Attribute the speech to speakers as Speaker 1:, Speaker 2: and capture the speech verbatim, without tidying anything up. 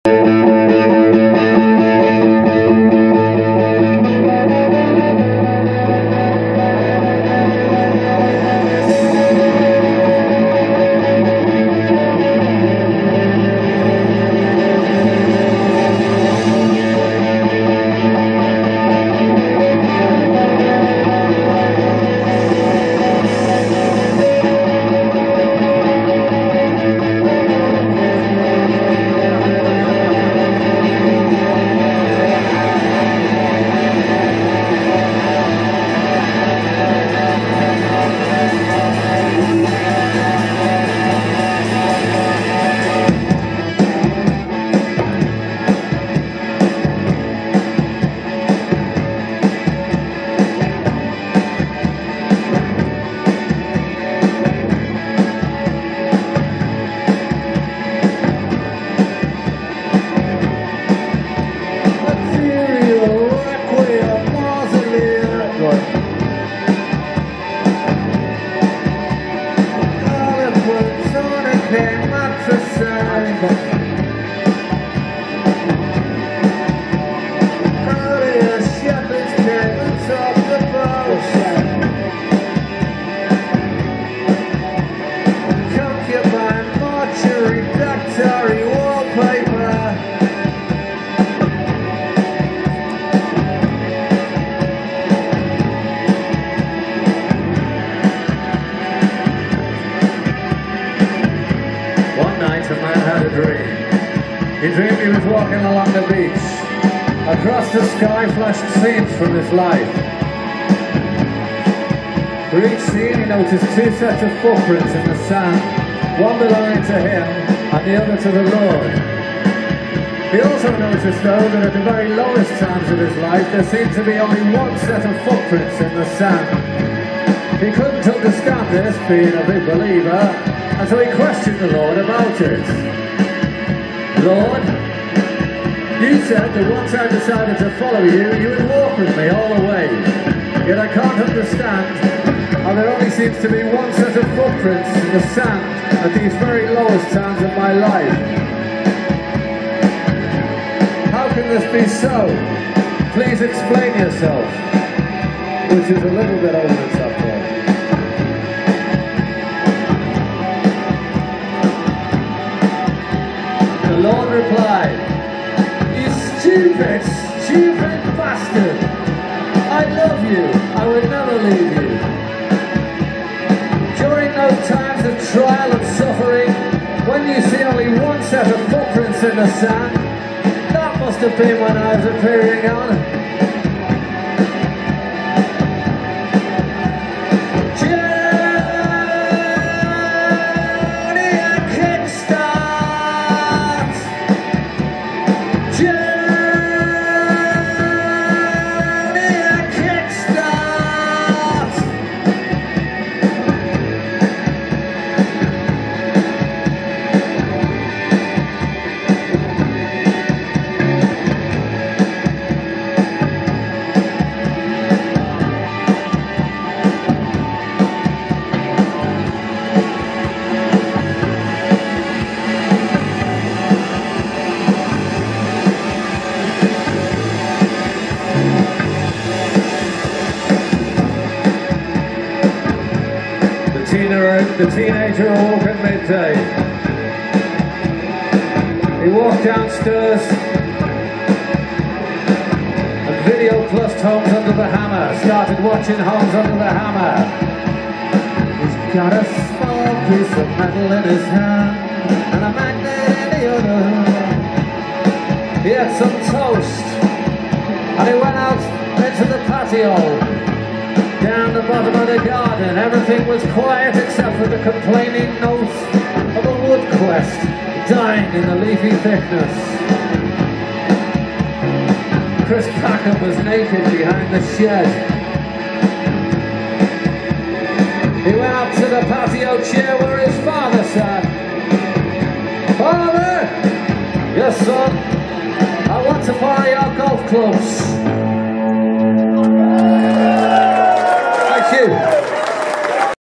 Speaker 1: He dreamed he was walking along the beach. Across the sky flashed scenes from his life. For each scene he noticed two sets of footprints in the sand, one belonging to him and the other to the Lord. He also noticed, though, that at the very lowest times of his life there seemed to be only one set of footprints in the sand. He couldn't understand this, being a big believer, and so he questioned the Lord about it. Lord, you said that once I decided to follow you, you would walk with me all the way. Yet I can't understand how there only seems to be one set of footprints in the sand at these very lowest times of my life. How can this be so? Please explain yourself. Which is a little bit over the top there. The Lord replied, "You stupid, stupid bastard! I love you. I would never leave you." During those times of trial and suffering, when you see only one set of footprints in the sand, that must have been when I was appearing on. The teenager awoke at midday. He walked downstairs and video plus Homes Under the Hammer. Started watching Homes Under the Hammer. He's got a small piece of metal in his hand and a magnet in the other. He had some toast and he went out into the patio. Down the bottom of the garden, everything was quiet except for the complaining notes of a woodquest dying in the leafy thickness. Chris Packham was naked behind the shed. He went up to the patio chair where his father sat. "Father! Yes, son? I want to borrow your golf clubs."